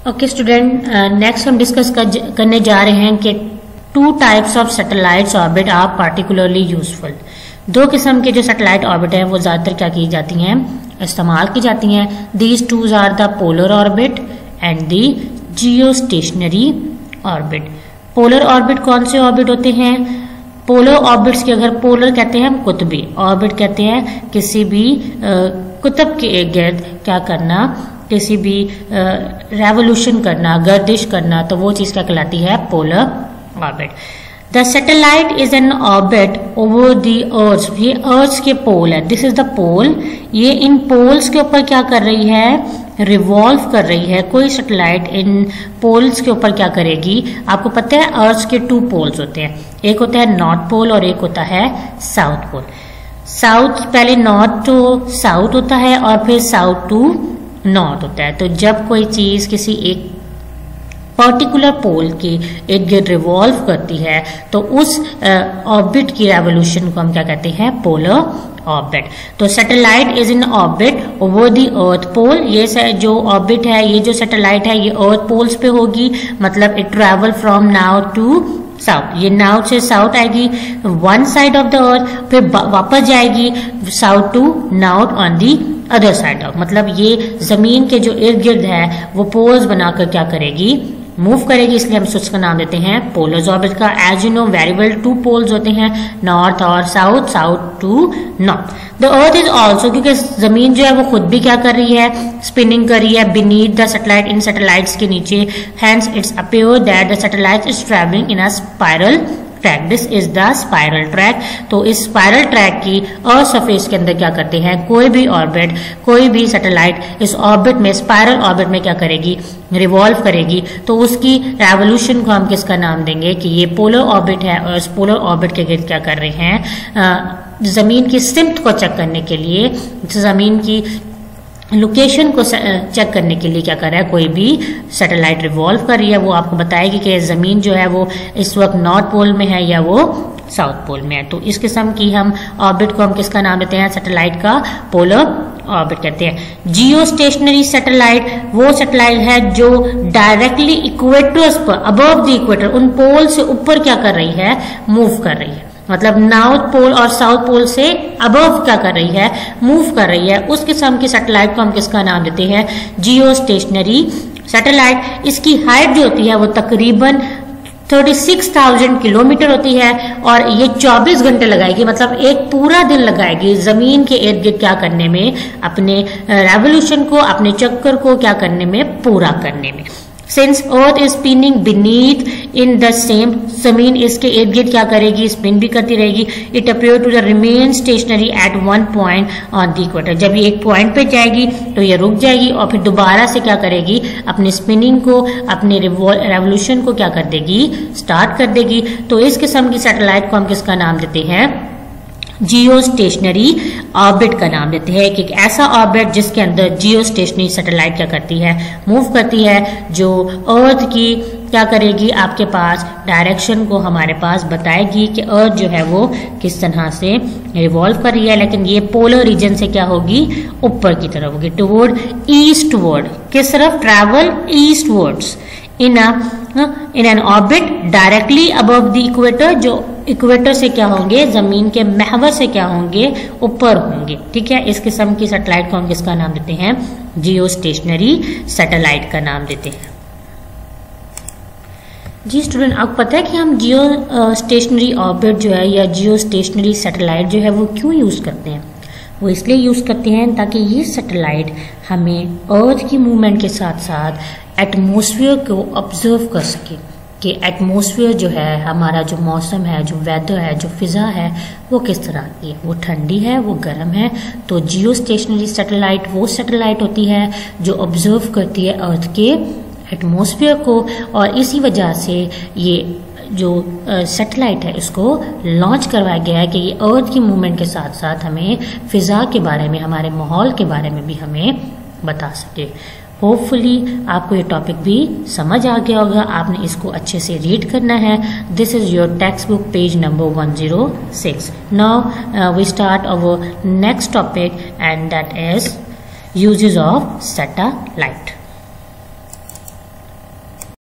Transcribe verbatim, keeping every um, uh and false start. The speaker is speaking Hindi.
ओके स्टूडेंट, नेक्स्ट हम डिस्कस कर, करने जा रहे हैं कि two types of satellites orbit are particularly useful. दो किस्म के जो सैटेलाइट ऑर्बिट है वो ज्यादातर क्या की जाती हैं, इस्तेमाल की जाती हैं। These twos are the polar orbit and the geostationary orbit. Polar orbit कौन से ऑर्बिट होते हैं? पोलर ऑर्बिट्स के अगर पोलर कहते हैं हम कुतबी, ऑर्बिट कहते हैं किसी भी कुतब के इर्द गिर्द क्या करना, किसी भी रेवोल्यूशन करना, गर्दिश करना, तो वो चीज क्या कहलाती है? Polar orbit. The satellite is an orbit over the earth. ये अर्थ के पोल है, दिस इज द पोल। ये इन पोल्स के ऊपर क्या कर रही है? रिवॉल्व कर रही है। कोई सैटेलाइट इन पोल्स के ऊपर क्या करेगी? आपको पता है अर्थ के टू पोल्स होते हैं, एक होता है नॉर्थ पोल और एक होता है साउथ पोल। साउथ पहले नॉर्थ टू साउथ होता है और फिर साउथ टू नॉर्थ होता है। तो जब कोई चीज किसी एक पर्टिकुलर पोल के इर्द गिर्द रिवॉल्व करती है तो उस ऑर्बिट की रेवोल्यूशन को हम क्या कहते हैं? Polar orbit. तो satellite is in orbit over the earth pole. ये जो ऑर्बिट है, ये जो सैटेलाइट है, ये अर्थ पोल्स पे होगी, मतलब it travel from north to south. ये नाउथ से साउथ आएगी one side of the earth, फिर वापस जाएगी south to north on the other side of, मतलब ये जमीन के जो इर्द गिर्द है वो पोल्स बनाकर क्या करेगी? मूव करेगी। इसलिए हम उसका नाम देते हैं पोलर ऑर्बिट का। As you know very well, two poles होते हैं, नॉर्थ और south, south to north. The earth is also, क्योंकि जमीन जो है वो खुद भी क्या कर रही है? स्पिनिंग कर रही है बीनीथ द सैटेलाइट, इन सैटेलाइट्स के नीचे। Hence it's appear that the satellite is travelling in a spiral track. This is the spiral track. तो इस स्पाइरल ट्रैक की अर्थ सरफेस के अंदर क्या करते हैं? कोई भी ऑर्बिट, कोई भी सैटेलाइट इस ऑर्बिट में, स्पाइरल ऑर्बिट में क्या करेगी? रिवॉल्व करेगी। तो उसकी रेवोल्यूशन को हम किसका नाम देंगे कि ये पोलर ऑर्बिट है, और इस पोलर ऑर्बिट के गिर्द क्या कर रहे हैं? जमीन की सिमत को चेक करने के लिए, जमीन की लोकेशन को चेक करने के लिए क्या कर रहा है? कोई भी सैटेलाइट रिवॉल्व कर रही है, वो आपको बताएगी कि जमीन जो है वो इस वक्त नॉर्थ पोल में है या वो साउथ पोल में है। तो इस किस्म की हम ऑर्बिट को हम किसका नाम देते हैं? सैटेलाइट का पोलर ऑर्बिट कहते हैं। जियो स्टेशनरी सैटेलाइट वो सैटेलाइट है जो डायरेक्टली इक्वेटर्स पर, अबव द इक्वेटर, उन पोल से ऊपर क्या कर रही है? मूव कर रही है। मतलब नॉर्थ पोल और साउथ पोल से अबव क्या कर रही है? मूव कर रही है। उस किस्म की सैटेलाइट को हम किसका नाम देते हैं? Geostationary satellite. इसकी हाइट जो होती है वो तकरीबन छत्तीस हज़ार किलोमीटर होती है और ये चौबीस घंटे लगाएगी, मतलब एक पूरा दिन लगाएगी जमीन के इर्द गिर्द क्या करने में? अपने रेवोल्यूशन को, अपने चक्कर को क्या करने में? पूरा करने में। Since Earth is spinning beneath in the same, जमीन इसके इर्द गिर्द क्या करेगी? स्पिन भी करती रहेगी। It appear to remain stationary at one point on the equator। जब ये एक पॉइंट पे जाएगी तो ये रुक जाएगी और फिर दोबारा से क्या करेगी? अपनी स्पिनिंग को, अपने रेवोल्यूशन को क्या कर देगी? स्टार्ट कर देगी। तो इस किस्म की सैटेलाइट को हम किसका नाम देते हैं? जियो स्टेशनरी ऑर्बिट का नाम देते हैं। कि एक ऐसा ऑर्बिट जिसके अंदर जियो स्टेशनरी सैटेलाइट क्या करती है? मूव करती है, जो अर्थ की क्या करेगी? आपके पास डायरेक्शन को हमारे पास बताएगी कि अर्थ जो है वो किस तरह से रिवॉल्व कर रही है। लेकिन ये पोलर रीजन से क्या होगी? ऊपर की तरफ होगी, टुवर्ड ईस्टवर्ड। किस तरफ? Travel eastwards in in an orbit directly above the equator. जो इक्वेटर से क्या होंगे? जमीन के महवर से क्या होंगे? ऊपर होंगे। ठीक है, इस किस्म की सैटेलाइट को हम किसका नाम देते हैं? जियो स्टेशनरी सैटेलाइट का नाम देते हैं। जी स्टूडेंट, आपको पता है कि हम जियो स्टेशनरी ऑर्बिट जो है या जियो स्टेशनरी सैटेलाइट जो है वो क्यों यूज करते हैं? वो इसलिए यूज करते हैं ताकि ये सैटेलाइट हमें अर्थ की मूवमेंट के साथ साथ एटमॉस्फेयर को ऑब्जर्व कर सके कि एटमॉस्फेयर जो है, हमारा जो मौसम है, जो वेदर है, जो फिजा है, वो किस तरह की है, वो ठंडी है, वो गर्म है। तो जियो स्टेशनरी सैटेलाइट वो सैटेलाइट होती है जो ऑब्जर्व करती है अर्थ के एटमॉस्फेयर को, और इसी वजह से ये जो सैटेलाइट है इसको लॉन्च करवाया गया है कि ये अर्थ की मूवमेंट के साथ साथ हमें फिजा के बारे में, हमारे माहौल के बारे में भी हमें बता सके। होपफुली आपको ये टॉपिक भी समझ आ गया होगा। आपने इसको अच्छे से रीड करना है। This is your textbook page number one zero six. Now we start our next topic and that is uses of satellite.